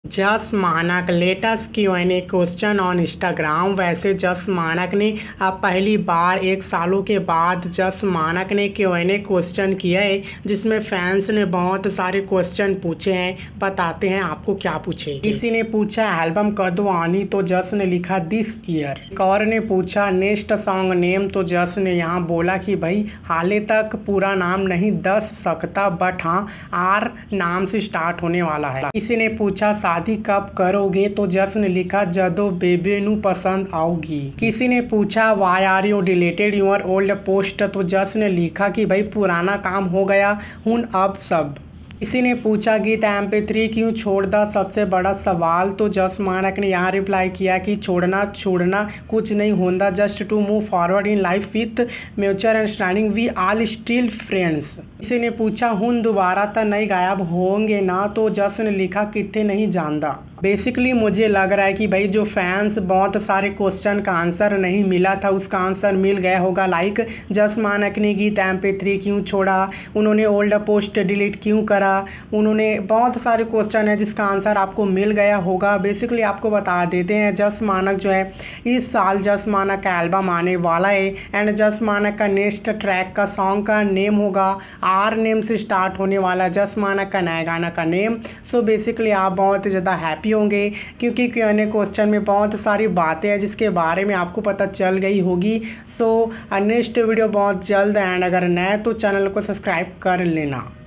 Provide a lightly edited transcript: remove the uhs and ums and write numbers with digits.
जस मानक latest Q&A question on Instagram. वैसे जस मानक ने अब पहली बार 1 सालों के बाद जस मानक ने Q&A क्वेश्चन किया है, जिसमें फैंस ने बहुत सारे क्वेश्चन पूछे हैं। बताते हैं आपको क्या पूछे। किसी ने पूछा एल्बम कब आनी, तो जस ने लिखा दिस ईयर। एक और ने पूछा नेक्स्ट सॉन्ग नेम, तो जस ने यहाँ बोला कि भाई हाले तक पूरा नाम नहीं दस सकता, बट हाँ आर नाम से स्टार्ट होने वाला है। किसी ने पूछा शादी कब करोगे, तो जस ने लिखा जदो बेबे नू पसंद आओगी। किसी ने पूछा why are you deleted your old post, तो जस ने लिखा कि भाई पुराना काम हो गया हुन अब सब। किसी ने पूछा गीत MP3 क्यों छोड़ दा सबसे बड़ा सवाल, तो जस मानक ने यहाँ रिप्लाई किया कि छोड़ना छोड़ना कुछ नहीं होता, just to move forward in life with mutual understanding we all still friends. किसी ने पूछा हुन दोबारा तो नहीं गायब होंगे ना, तो जस ने लिखा कितने नहीं जानता। बेसिकली मुझे लग रहा है कि भाई जो फैंस बहुत सारे क्वेश्चन का आंसर नहीं मिला था, उसका आंसर मिल गया होगा। लाइक जस मानक ने गीत MP3 क्यों छोड़ा, उन्होंने ओल्ड पोस्ट डिलीट क्यों करा, उन्होंने बहुत सारे क्वेश्चन है जिसका आंसर आपको मिल गया होगा। बेसिकली आपको बता देते हैं जस मानक जो है इस साल जस मानक का एल्बम आने वाला है, एंड जस मानक का नेक्स्ट ट्रैक का सॉन्ग का नेम होगा आर नेम से स्टार्ट होने वाला जस मानक का नया गाना का नेम। सो बेसिकली आप बहुत ज़्यादा हैप्पी होंगे, क्योंकि Q&A क्वेश्चन में बहुत सारी बातें हैं जिसके बारे में आपको पता चल गई होगी। सो नेक्स्ट वीडियो बहुत जल्द, एंड अगर नए तो चैनल को सब्सक्राइब कर लेना।